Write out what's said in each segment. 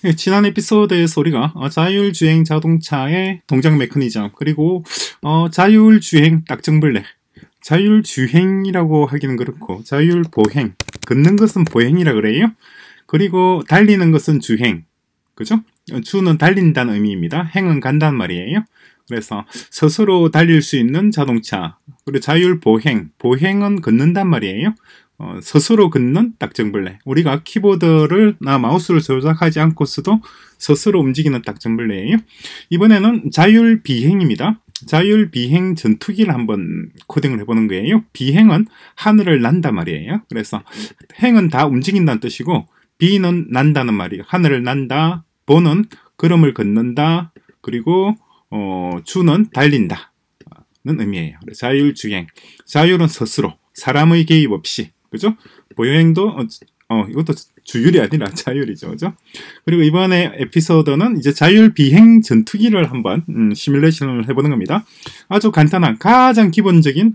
지난 에피소드에서 우리가 자율주행 자동차의 동작 메커니즘 그리고 자율주행 딱정벌레 자율주행이라고 하기는 그렇고 자율보행 걷는 것은 보행이라 그래요. 그리고 달리는 것은 주행 그죠? 주는 달린다는 의미입니다. 행은 간다는 말이에요. 그래서 스스로 달릴 수 있는 자동차 그리고 자율보행 보행은 걷는단 말이에요. 스스로 걷는 딱정벌레 우리가 키보드나 마우스를 조작하지 않고서도 스스로 움직이는 딱정벌레예요. 이번에는 자율비행입니다. 자율비행 전투기를 한번 코딩을 해보는 거예요. 비행은 하늘을 난다 말이에요. 그래서 행은 다 움직인다는 뜻이고 비는 난다는 말이에요. 하늘을 난다, 보는 걸음을 걷는다, 그리고 주는 달린다 는 의미예요. 자율주행 자율은 스스로 사람의 개입 없이 그죠? 보행도 이것도 주율이 아니라 자율이죠, 그죠? 그리고 이번에 에피소드는 이제 자율 비행 전투기를 한번 시뮬레이션을 해보는 겁니다. 아주 간단한 가장 기본적인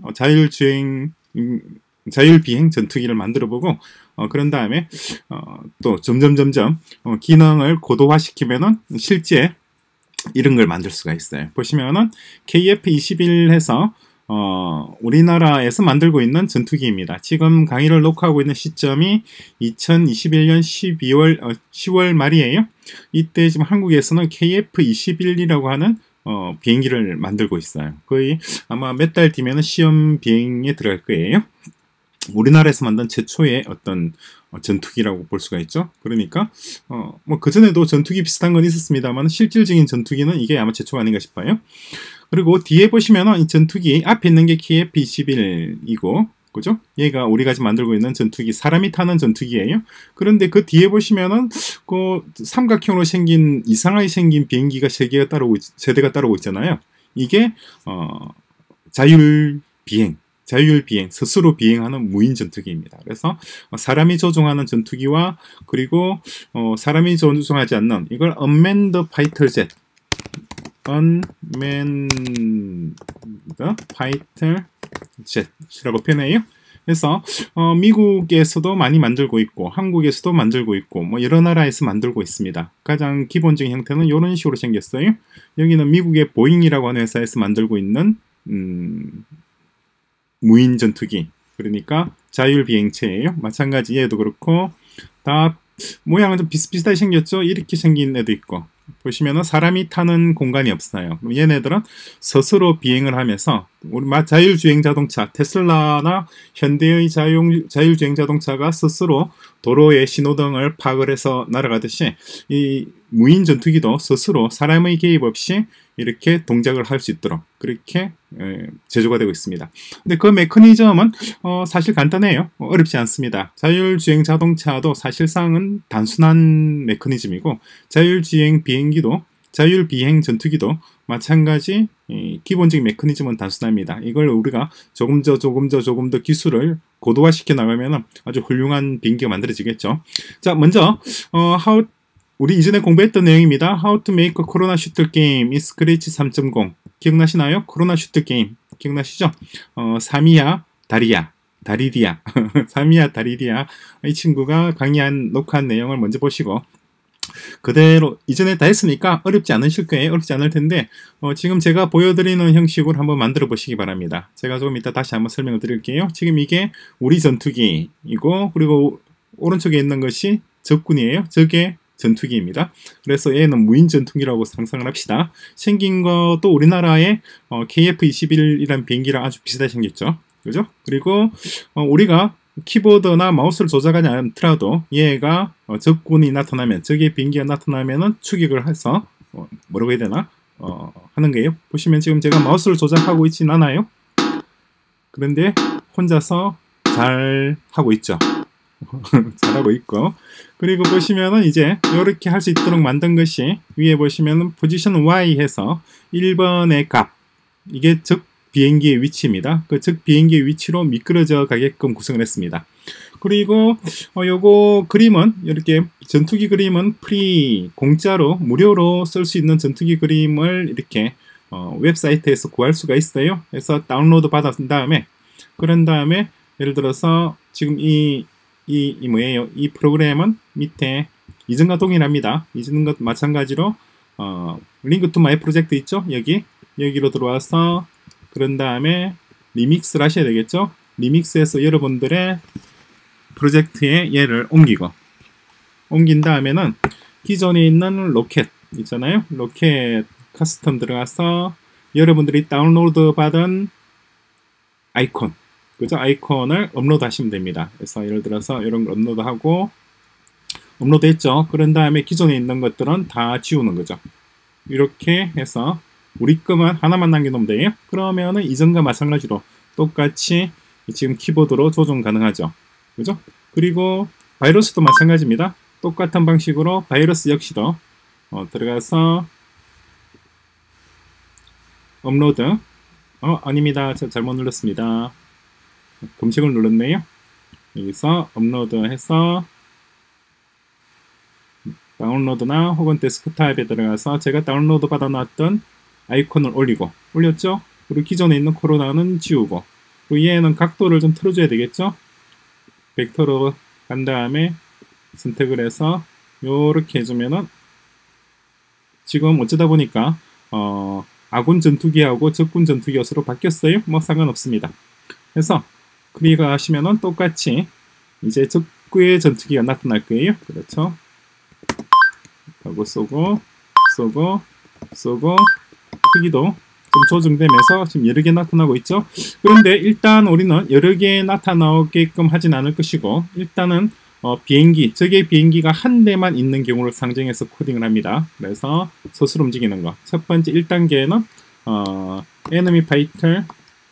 자율 비행 전투기를 만들어보고 그런 다음에 또 점점 기능을 고도화시키면은 실제 이런 걸 만들 수가 있어요. 보시면은 KF21 해서 우리나라에서 만들고 있는 전투기입니다. 지금 강의를 녹화하고 있는 시점이 2021년 10월 말이에요. 이때 지금 한국에서는 KF21이라고 하는 비행기를 만들고 있어요. 거의 아마 몇 달 뒤면 시험 비행에 들어갈 거예요. 우리나라에서 만든 최초의 어떤 전투기라고 볼 수가 있죠. 그러니까 뭐 그전에도 전투기 비슷한 건 있었습니다만 실질적인 전투기는 이게 아마 최초가 아닌가 싶어요. 그리고 뒤에 보시면은 이 전투기 앞에 있는 게 KF21이고 그죠? 얘가 우리가 지금 만들고 있는 전투기 사람이 타는 전투기예요. 그런데 그 뒤에 보시면은 그 삼각형으로 생긴 이상하게 생긴 비행기가 세대가 따르고 있잖아요. 이게 자율비행 스스로 비행하는 무인 전투기입니다. 그래서 사람이 조종하는 전투기와 그리고 사람이 조종하지 않는 이걸 Unmanned Fighter Jet이라고 표현해요. 그래서 미국에서도 많이 만들고 있고 한국에서도 만들고 있고 뭐 여러 나라에서 만들고 있습니다. 가장 기본적인 형태는 이런 식으로 생겼어요. 여기는 미국의 보잉이라고 하는 회사에서 만들고 있는 무인 전투기 그러니까 자율비행체예요. 마찬가지 얘도 그렇고 다 모양은 좀 비슷비슷하게 생겼죠. 이렇게 생긴 애도 있고 보시면은 사람이 타는 공간이 없어요. 그럼 얘네들은 스스로 비행을 하면서 우리 자율주행 자동차 테슬라나 현대의 자율주행 자동차가 스스로 도로의 신호등을 파악을 해서 날아가듯이 이 무인 전투기도 스스로 사람의 개입 없이 이렇게 동작을 할 수 있도록 그렇게 제조가 되고 있습니다. 근데 그 메커니즘은 사실 간단해요. 어렵지 않습니다. 자율주행 자동차도 사실상은 단순한 메커니즘이고 자율주행 비행기도 자율비행 전투기도 마찬가지 기본적인 메커니즘은 단순합니다. 이걸 우리가 조금 더 기술을 고도화시켜 나가면 아주 훌륭한 비행기가 만들어지겠죠. 자, 먼저 우리 이전에 공부했던 내용입니다. How to make a Corona Shooter game in Scratch 3.0 기억나시나요? 코로나 슈트 게임 기억나시죠? 사미야 다리리아 사미야 다리리아 이 친구가 녹화한 내용을 먼저 보시고 그대로 이전에 다 했으니까 어렵지 않으실 거예요. 어렵지 않을 텐데 지금 제가 보여드리는 형식으로 한번 만들어 보시기 바랍니다. 제가 조금 이따 다시 한번 설명을 드릴게요. 지금 이게 우리 전투기이고 그리고 오른쪽에 있는 것이 적군이에요. 적의 전투기입니다. 그래서 얘는 무인 전투기라고 상상을 합시다. 생긴 것도 우리나라의 KF-21이라는 비행기랑 아주 비슷하게 생겼죠. 그죠? 그리고 우리가 키보드나 마우스를 조작하지 않더라도 얘가 적군이 나타나면 적의 비행기가 나타나면은 추격을 해서 뭐라고 해야 되나 하는 거예요. 보시면 지금 제가 마우스를 조작하고 있진 않아요. 그런데 혼자서 잘 하고 있죠. 잘하고 있고 그리고 보시면은 이제 이렇게 할 수 있도록 만든 것이 위에 보시면은 포지션 Y 해서 1번의 값 이게 적 비행기의 위치입니다. 그 적 비행기의 위치로 미끄러져 가게끔 구성을 했습니다. 그리고 요거 그림은 이렇게 전투기 그림은 공짜로 무료로 쓸 수 있는 전투기 그림을 이렇게 웹사이트에서 구할 수가 있어요. 그래서 다운로드 받은 다음에 그런 다음에 예를 들어서 지금 이 뭐예요? 이 프로그램은 밑에 이전과 동일합니다. 이전 것 마찬가지로 링크 투 마이 프로젝트 있죠? 여기로 들어와서 그런 다음에 리믹스를 하셔야 되겠죠? 리믹스해서 여러분들의 프로젝트에 얘를 옮긴 다음에는 기존에 있는 로켓 있잖아요. 로켓 커스텀 들어가서 여러분들이 다운로드 받은 아이콘, 그죠? 아이콘을 업로드 하시면 됩니다. 그래서 예를 들어서 이런 걸 업로드하고, 업로드 했죠? 그런 다음에 기존에 있는 것들은 다 지우는 거죠. 이렇게 해서 우리 것만 하나만 남겨놓으면 돼요. 그러면은 이전과 마찬가지로 똑같이 지금 키보드로 조정 가능하죠. 그죠? 그리고 바이러스도 마찬가지입니다. 똑같은 방식으로 바이러스 역시도 들어가서 업로드. 아닙니다. 제가 잘못 눌렀습니다. 검색을 눌렀네요. 여기서 업로드해서 다운로드나 혹은 데스크탑에 들어가서 제가 다운로드 받아놨던 아이콘을 올렸죠? 그리고 기존에 있는 코로나는 지우고, 그리고 얘는 각도를 좀 틀어줘야 되겠죠? 벡터로 간 다음에 선택을 해서 요렇게 해주면은 지금 어쩌다 보니까 아군 전투기하고 적군 전투기였으로 바뀌었어요. 뭐 상관없습니다. 그래서 클릭하시면은 똑같이 이제 적구의 전투기가 나타날 거예요. 그렇죠? 하고 쏘고 크기도 좀 조정되면서 지금 여러 개 나타나고 있죠. 그런데 일단 우리는 여러 개 나타나게끔 하진 않을 것이고, 일단은 비행기, 적의 비행기가 한 대만 있는 경우를 상정해서 코딩을 합니다. 그래서 스스로 움직이는 거. 첫 번째 1단계는 enemy fighter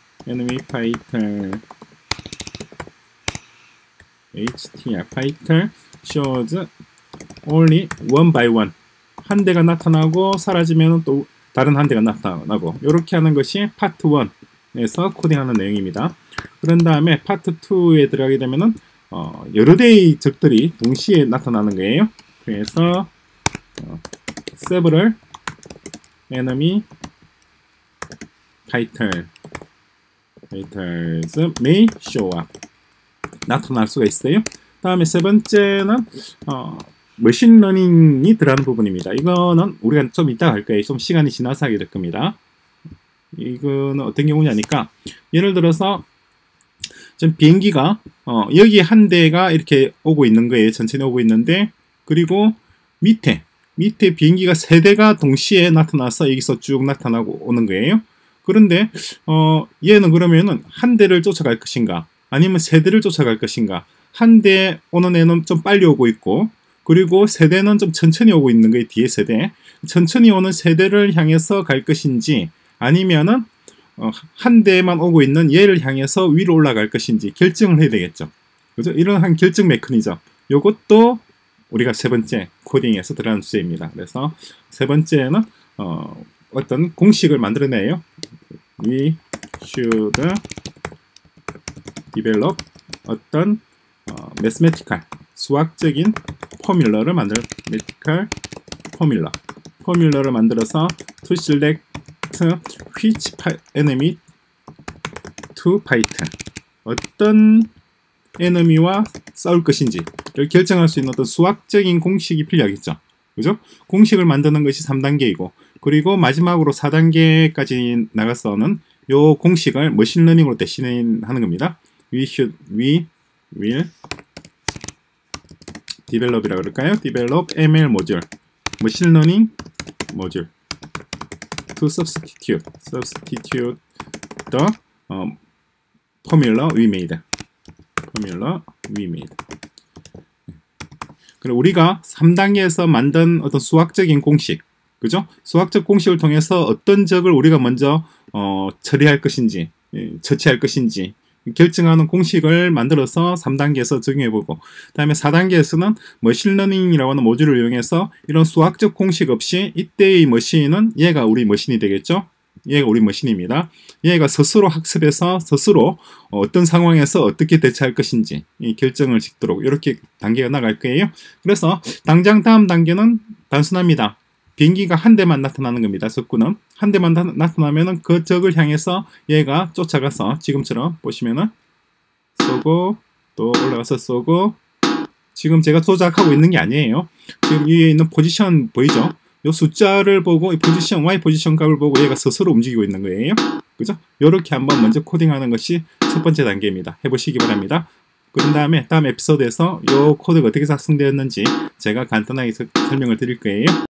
htr fighter shows only one by one. 한 대가 나타나고 사라지면 또 다른 한 대가 나타나고, 이렇게 하는 것이 파트 1에서 코딩하는 내용입니다. 그런 다음에 파트 2에 들어가게 되면은 여러 대의 적들이 동시에 나타나는 거예요. 그래서 several enemy fighters may show up. 나타날 수가 있어요. 다음에 세 번째는 머신러닝이 들어가는 부분입니다. 이거는 우리가 좀 이따 할 거예요. 좀 시간이 지나서 하게 될 겁니다. 이거는 어떤 경우냐니까, 예를 들어서 지금 비행기가 여기 한 대가 이렇게 오고 있는 거예요. 천천히 오고 있는데, 그리고 밑에 비행기가 세 대가 동시에 나타나서 여기서 쭉 나타나고 오는 거예요. 그런데 얘는 그러면은 한 대를 쫓아갈 것인가, 아니면 세 대를 쫓아갈 것인가. 한 대 오는 애는 좀 빨리 오고 있고, 그리고 세대는 좀 천천히 오고 있는 거예요. 뒤에 세대. 천천히 오는 세대를 향해서 갈 것인지, 아니면은 한 대만 오고 있는 얘를 향해서 위로 올라갈 것인지 결정을 해야 되겠죠. 그죠? 이런 한 결정 메커니즘. 요것도 우리가 세 번째 코딩에서 들어가는 주제입니다. 그래서 세 번째는 어떤 공식을 만들어내요. We should develop 어떤 mathematical 수학적인 포뮬러를 포뮬러를 만들어서 to select which enemy to fight, 어떤 enemy와 싸울 것인지를 결정할 수 있는 어떤 수학적인 공식이 필요하겠죠. 그죠? 공식을 만드는 것이 3단계이고, 그리고 마지막으로 4단계까지 나가서는 요 공식을 머신러닝으로 대신하는 겁니다. We will develop이라고 그럴까요? develop ML 모듈, 머신러닝 모듈 to substitute the formula we made. 그리고 우리가 3단계에서 만든 어떤 수학적인 공식, 그죠? 수학적 공식을 통해서 어떤 적을 우리가 먼저 처리할 것인지, 처치할 것인지 결정하는 공식을 만들어서 3단계에서 적용해보고, 그 다음에 4단계에서는 머신러닝이라고 하는 모듈을 이용해서 이런 수학적 공식 없이 이때의 머신은 얘가 우리 머신이 되겠죠. 얘가 우리 머신입니다. 얘가 스스로 학습해서 스스로 어떤 상황에서 어떻게 대처할 것인지 이 결정을 짓도록 이렇게 단계가 나갈 거예요. 그래서 당장 다음 단계는 단순합니다. 비행기가 한 대만 나타나는 겁니다. 적군은 한 대만 나타나면은 그 적을 향해서 얘가 쫓아가서 지금처럼 보시면은 쏘고 또 올라가서 쏘고 지금 제가 조작하고 있는 게 아니에요. 지금 위에 있는 포지션 보이죠? 이 숫자를 보고 이 포지션, Y 포지션 값을 보고 얘가 스스로 움직이고 있는 거예요. 그죠? 이렇게 한번 먼저 코딩하는 것이 첫 번째 단계입니다. 해보시기 바랍니다. 그런 다음에 다음 에피소드에서 이 코드가 어떻게 작성되었는지 제가 간단하게 설명을 드릴 거예요.